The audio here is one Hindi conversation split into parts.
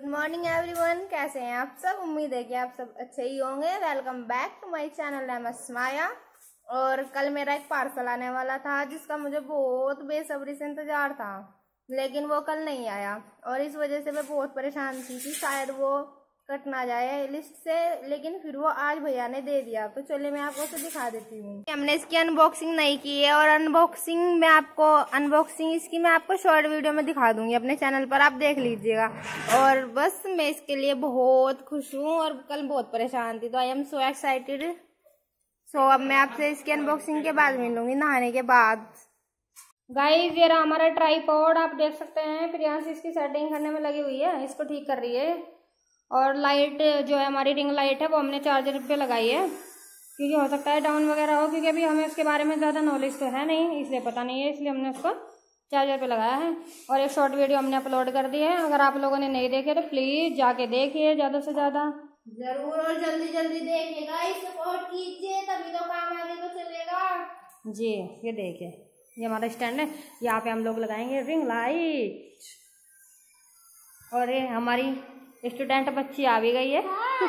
मॉर्निंग एवरीवन, कैसे हैं आप सब। उम्मीद है कि आप सब अच्छे ही होंगे। Welcome back to my channel Maya. और कल मेरा एक पार्सल आने वाला था जिसका मुझे बहुत बेसब्री से इंतजार था, लेकिन वो कल नहीं आया और इस वजह से मैं बहुत परेशान थी कि शायद वो कट ना जाए लिस्ट से। लेकिन फिर वो आज भैया ने दे दिया, तो चलिए मैं आपको उसे दिखा देती हूँ। हमने इसकी अनबॉक्सिंग नहीं की है और अनबॉक्सिंग इसकी मैं आपको शॉर्ट वीडियो में दिखा दूंगी अपने चैनल पर, आप देख लीजिएगा। और बस मैं इसके लिए बहुत खुश हूँ और कल बहुत परेशान थी, तो आई एम सो एक्साइटेड। सो अब मैं आपसे इसकी अनबॉक्सिंग के बाद मिलूंगी, नहाने के बाद। गाइस, ये रहा हमारा ट्राइपॉड, आप देख सकते हैं। प्रियांश इसकी सेटिंग करने में लगी हुई है, इसको ठीक कर रही है। और लाइट जो है हमारी रिंग लाइट है वो हमने चार्जर पे लगाई है, क्योंकि हो सकता है डाउन वगैरह हो, क्योंकि अभी हमें उसके बारे में ज़्यादा नॉलेज तो है नहीं, इसलिए पता नहीं है, इसलिए हमने उसको चार्जर पे लगाया है। और एक शॉर्ट वीडियो हमने अपलोड कर दी है, अगर आप लोगों ने नहीं देखे तो प्लीज़ जाके देखिए ज़्यादा से ज़्यादा जरूर, और जल्दी जल्दी देखिएगा, सपोर्ट कीजिए, तभी तो काम आगे तो चलेगा जी। ये देखिए, ये हमारा स्टैंड है, यहाँ पे हम लोग लगाएंगे रिंग लाइट। और ये हमारी स्टूडेंट बच्ची आ भी गई है।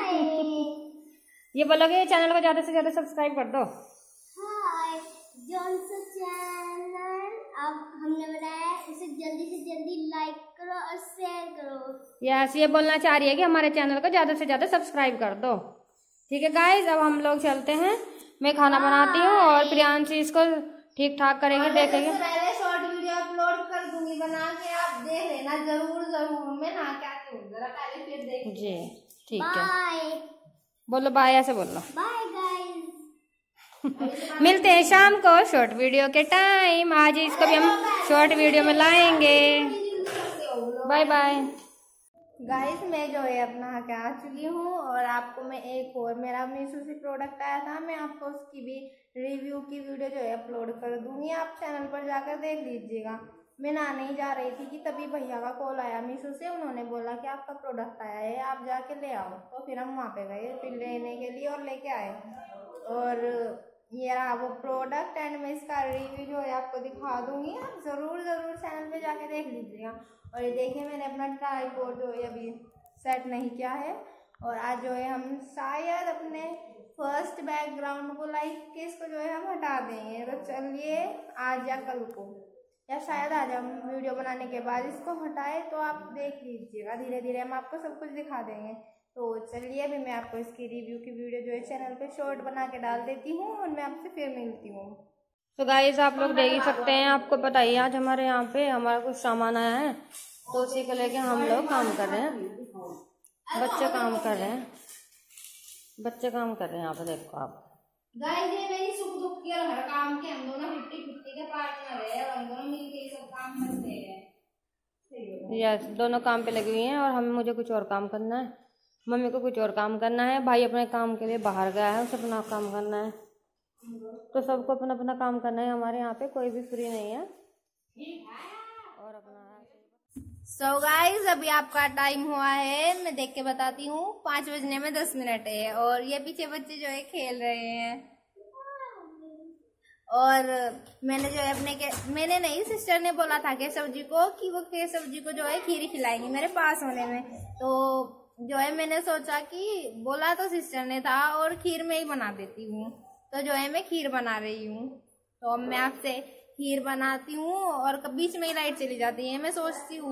ये बोलोगे चैनल को ज्यादा से ज्यादा सब्सक्राइब कर दो। हाय, जॉनसन चैनल अब हमने बनाया है, इसे जल्दी से जल्दी लाइक करो और शेयर करो। यस, ये बोलना चाह रही है कि हमारे चैनल को ज्यादा से ज्यादा सब्सक्राइब कर दो। ठीक है गाइस, अब हम लोग चलते हैं, मैं खाना बनाती हूँ और प्रियांश इसको ठीक ठाक करेंगे, देखेंगे। पहले शॉर्ट वीडियो अपलोड कर दूंगी बना के, आप देख लेना जरूर जरूर। मैं ना क्या कहूँ, जरा पहले फिर देख जी। ठीक है, बाय बोलो बाय, ऐसे बोलो बाय गाइस। मिलते हैं शाम को शॉर्ट वीडियो के टाइम। आज इसको भी हम शॉर्ट वीडियो में लाएंगे। बाय बाय गाइस, मैं जो है अपना नहा के आ चुकी हूँ और आपको मैं एक और मेरा मीशो से प्रोडक्ट आया था, मैं आपको उसकी भी रिव्यू की वीडियो जो है अपलोड कर दूंगी, आप चैनल पर जाकर देख लीजिएगा। मैं नहाने ही जा रही थी कि तभी भैया का कॉल आया मीशो से, उन्होंने बोला कि आपका प्रोडक्ट आया है, आप जाके ले आओ। तो फिर हम वहाँ पे गए फिर लेने के लिए और लेके आए। और ये रहा वो प्रोडक्ट एंड मैं इसका रिव्यू जो है आपको दिखा दूंगी, आप जरूर जरूर चैनल पे जाके देख लीजिएगा। और ये देखिए, मैंने अपना ट्राइपॉड जो है अभी सेट नहीं किया है। और आज जो है हम शायद अपने फर्स्ट बैकग्राउंड को लाइक के इसको जो है हम हटा देंगे। तो चलिए, आज या कल को या शायद आज हम वीडियो बनाने के बाद इसको हटाए, तो आप देख लीजिएगा, धीरे धीरे हम आपको सब कुछ दिखा देंगे। तो चलिए, अभी मैं आपको इसकी रिव्यू की वीडियो जो है चैनल पे शॉर्ट बना के डाल देती हूँ और मैं आपसे फिर मिलती हूँ। तो गाइस, आप लोग देख ही सकते हैं, आपको पता ही आज हमारे यहाँ पे हमारा कुछ सामान आया है, तो उसी को लेके हम लोग काम कर रहे हैं। बच्चे काम कर रहे हैं, बच्चे काम कर रहे हैं। यहाँ पे देखो आप गाइस, ये मेरी सुख दुख की और हर काम के हम दोनों 50-50 के पार्टनर है और हम दोनों मिलके सब काम करते हैं। यस, दोनों काम पे लगी हुई हैं और हम मुझे कुछ और काम करना है, मम्मी को कुछ और काम करना है, भाई अपने काम के लिए बाहर गया है, उसे अपना काम करना है। तो सबको अपना अपना काम करना है, हमारे यहाँ पे कोई भी फ्री नहीं है। और अपना सो गाइस, अभी आपका टाइम हुआ है, मैं देख के बताती हूँ, 5 बजने में 10 मिनट है और ये पीछे बच्चे जो है खेल रहे हैं। और मैंने जो है मैंने नहीं, सिस्टर ने बोला था केशव जी को कि वो केशव जी को जो है खीर खिलाएंगी मेरे पास होने में। तो जो है मैंने सोचा कि बोला तो सिस्टर ने था और खीर में ही बना देती हूँ, तो जो है मैं खीर बना रही हूँ। तो अब मैं आपसे खीर बनाती हूँ और बीच में ही लाइट चली जाती है। मैं सोच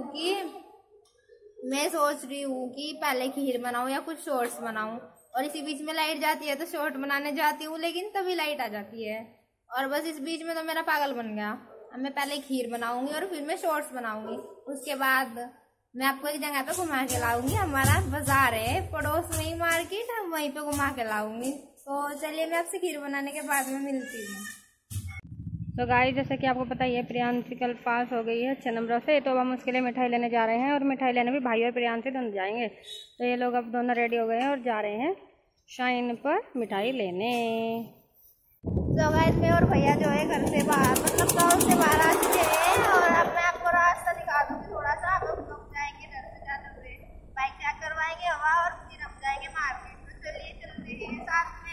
रही हूँ कि पहले खीर बनाऊँ या कुछ शॉर्ट्स बनाऊँ, और इसी बीच में लाइट जाती है तो शॉर्ट बनाने जाती हूँ, लेकिन तभी लाइट आ जाती है और बस इस बीच में तो मेरा पागल बन गया। अब मैं पहले खीर बनाऊंगी और फिर मैं शॉर्ट्स बनाऊंगी, उसके बाद मैं आपको एक जगह पे घुमा के लाऊंगी। हमारा बाजार है पड़ोस में ही मार्केट, हम वहीं पे घुमा के लाऊंगी। तो चलिए, मैं आपसे खीर बनाने के बाद में मिलती हूँ। तो गाइस, जैसे कि आपको पता ही है, प्रियांशी कल पास हो गई है 6 नंबरों से, तो अब हम उसके लिए मिठाई लेने जा रहे हैं और मिठाई लेने भी भाई और प्रियांशी दोनों जाएंगे। तो ये लोग अब दोनों रेडी हो गए हैं और जा रहे हैं शाइन पर मिठाई लेने। तो गाइस, मैं और भैया जो है घर से बाहर, मतलब गाँव से बाहर आ चुके हैं और अब मैं आपको रास्ता दिखा दूंगी थोड़ा सा। अब हम लोग जाएंगे घर से जाते हुए, बाइक चेक करवाएंगे हवा और फिर हम जाएंगे मार्केट। तो चलिए चलते हैं साथ में।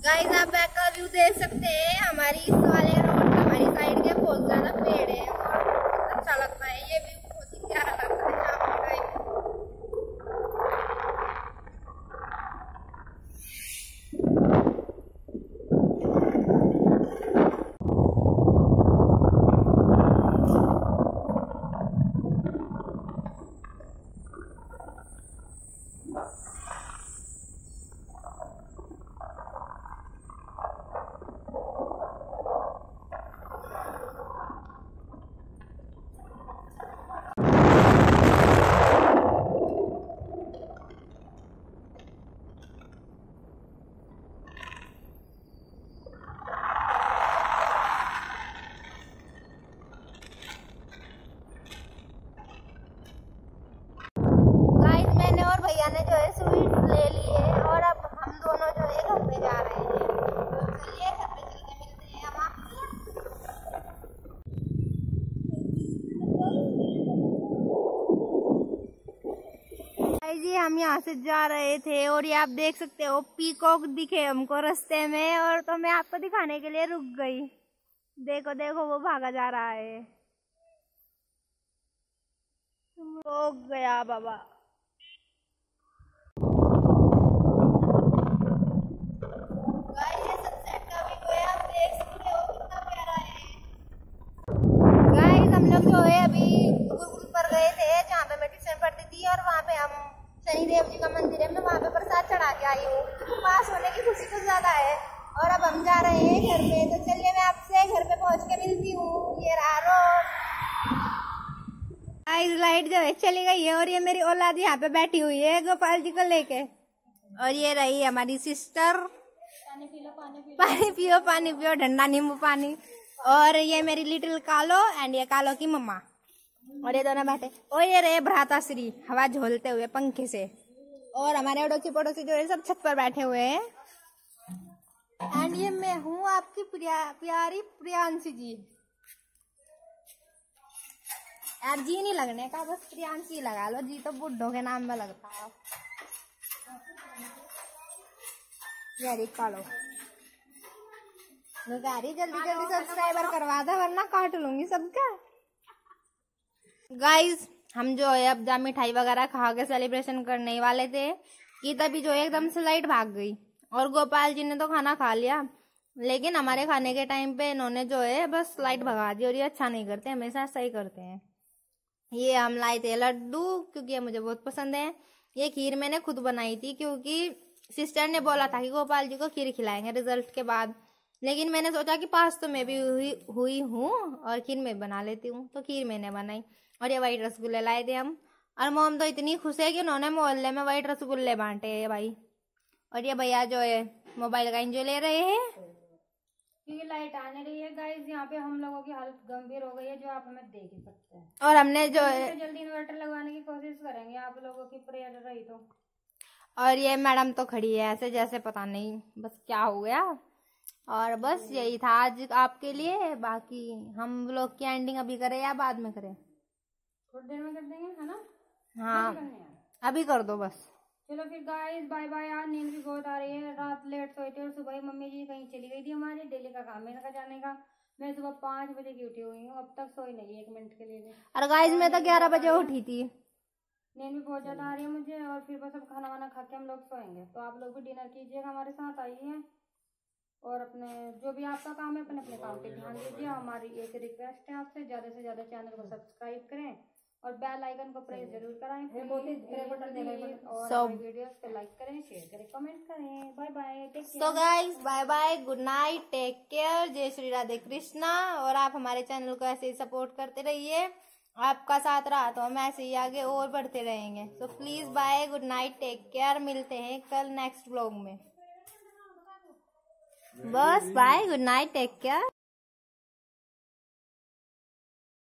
गाइस आप बैक का व्यू देख सकते हैं। हमारी इस वाले रोड हमारी साइड के बहुत ज्यादा पेड़ है और बहुत अच्छा लगता है। ये व्यू बहुत ही प्यारा लगता है शाम के टाइम। भैया ने जो है स्वीट ले लिए और अब हम दोनों जो है घर पे जा रहे हैं। तो चलिए घर पे चल के मिलते हैं हम आपसे। जी हम यहाँ से जा रहे थे और ये आप देख सकते हो पीकॉक दिखे हमको रास्ते में, और तो मैं आपको दिखाने के लिए रुक गई। देखो देखो वो भागा जा रहा है। हो गया बाबा। जो है अभी गुरुकुल पर गए थे जहाँ पे मैं ट्यूशन पढ़ती थी, और वहाँ पे हम शनिदेव जी का मंदिर है, मैं वहाँ पे प्रसाद चढ़ा के आई हूँ। पास होने की खुशी कुछ ज्यादा है। और अब हम जा रहे हैं घर पे, तो चलिए मैं आपसे घर पे पहुँच के मिलती हूँ। ये रहा रोड। लाइट जो है चली गई है और ये मेरी औलाद यहाँ पे बैठी हुई है गोपाल जी को लेके। और ये रही हमारी सिस्टर। पानी पियो पानी पियो ठंडा नींबू पानी। और ये मेरी लिटिल कालो एंड ये कालो की मम्मा, और ये दोनों बैठे। और ये रहे भ्राताश्री हवा झोलते हुए पंखे से। और हमारे अड़ोसी पड़ोसी जो है सब छत पर बैठे हुए हैं। एंड ये मैं हूँ आपकी प्यारी प्रियांशी जी। यार जी नहीं लगने का, बस प्रियांशी लगा लो, जी तो बुड्ढों के नाम में लगता है। वेरी कालो जल्दी जल्दी सब्सक्राइबर करवा दो वरना काट लूंगी सबका। गाइस हम जो है अब जा मिठाई वगैरह खा के सेलिब्रेशन करने वाले थे कि तभी जो एकदम से लाइट भाग गई। और गोपाल जी ने तो खाना खा लिया, लेकिन हमारे खाने के टाइम पे इन्होंने जो है बस लाइट भगा दी। और ये अच्छा नहीं करते, हमेशा सही करते हैं। ये हम लाए थे लड्डू क्योंकि ये मुझे बहुत पसंद है। ये खीर मैंने खुद बनाई थी क्योंकि सिस्टर ने बोला था कि गोपाल जी को खीर खिलाएंगे रिजल्ट के बाद, लेकिन मैंने सोचा कि पास तो मैं भी हुई हूँ और खीर मैं बना लेती हूँ, तो खीर मैंने बनाई। और ये वाइट रसगुल्ले लाए थे हम, और मोम तो इतनी खुश है कि उन्होंने मोहल्ले में वाइट रसगुल्ले बांटे हैं भाई। और ये भैया जो है मोबाइल का एंजॉय ले रहे हैं क्योंकि लाइट आने रही है। गाइस यहाँ पे हम लोगों की हालत गंभीर हो गई है, जो आप हमें देख ही सकते हैं। और हमने जो है जल्दी इन्वर्टर लगवाने की कोशिश करेंगे, आप लोगों की प्रेयर रही तो। और ये मैडम तो खड़ी है ऐसे जैसे पता नहीं बस क्या हो गया। और बस यही था आज आपके लिए। बाकी हम लोग की एंडिंग अभी करें या बाद में करें? थोड़ी देर में कर देंगे, है ना? हाँ अभी कर दो बस। चलो फिर गाइस बाय बाय। यार नींद भी बहुत आ रही है, रात लेट सोई थी और सुबह मम्मी जी कहीं चली गई थी। हमारी डेली का काम है इनका जाने का। मैं सुबह 5 बजे की उठी हुई हूँ, अब तक सोई नहीं 1 मिनट के लिए भी। और गाइस मैं तो 11 बजे उठी थी। नींद भी बहुत ज्यादा आ रही है मुझे। और फिर बस अब खाना वाना खा के हम लोग सोएंगे। तो आप लोग भी डिनर कीजिएगा हमारे साथ, आइए। और अपने जो भी आपका काम है अपने अपने काम पे ध्यान दीजिए। हमारी एक रिक्वेस्ट है आपसे, ज्यादा से ज्यादा चैनल को सब्सक्राइब करें और बेल आइकन को प्रेस जरूर कराएं। और वीडियोस को लाइक करें, शेयर करें, कमेंट करें। Bye bye, take care. So guys bye bye, good night, take care, Jai Shri Radhe Krishna. और आप हमारे चैनल को ऐसे ही सपोर्ट करते रहिए। आपका साथ रहा तो हम ऐसे ही आगे और बढ़ते रहेंगे। So please bye, good night, take care. मिलते हैं कल नेक्स्ट व्लॉग में। बस bye, good night, take care.